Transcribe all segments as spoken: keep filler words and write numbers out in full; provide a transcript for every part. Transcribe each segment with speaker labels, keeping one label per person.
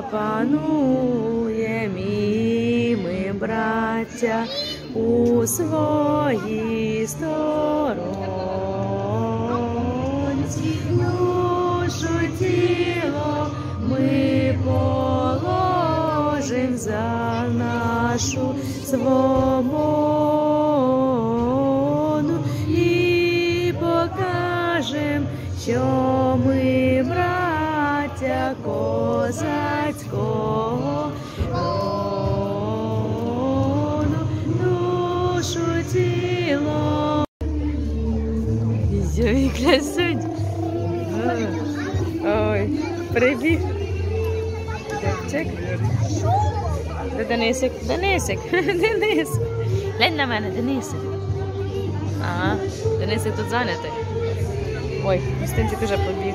Speaker 1: пануєм і ми, браття, у своїй сторонці. Душу тіло ми положим за нашу свободу і покажем, що ми браття козацького роду. Душу тіло й красуть. Ой, прибіг. Чек. Де Денисик? Денисик, Денис. Глянь на мене, Денисик. Ага, Денисик тут зайнятий. Ой, Стинчик уже побіг.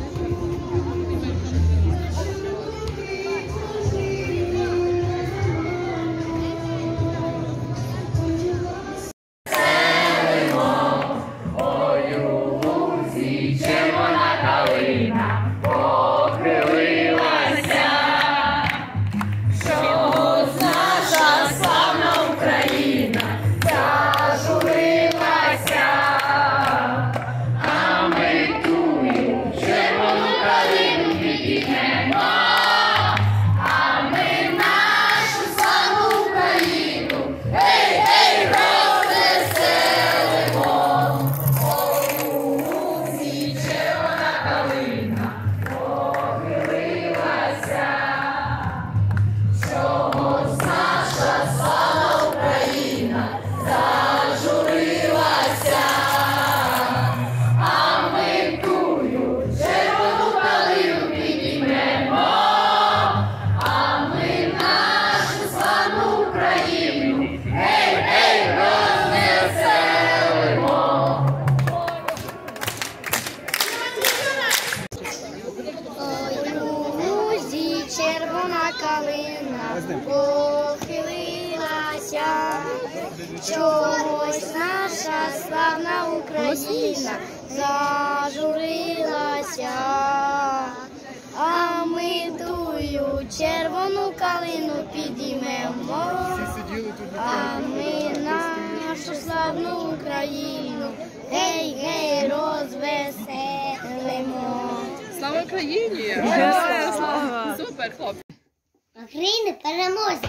Speaker 2: Червона калина похилилася, чогось наша славна Україна зажурилася, а ми тую червону калину підіймемо, а ми нашу славну Україну гей, гей, розвеселимо.
Speaker 3: Слава Україні! Героям слава! Супер, хлопці!
Speaker 2: Україна переможе!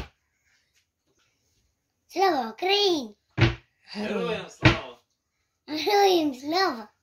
Speaker 2: Слава Україні!
Speaker 4: Героям слава!
Speaker 2: Героям слава!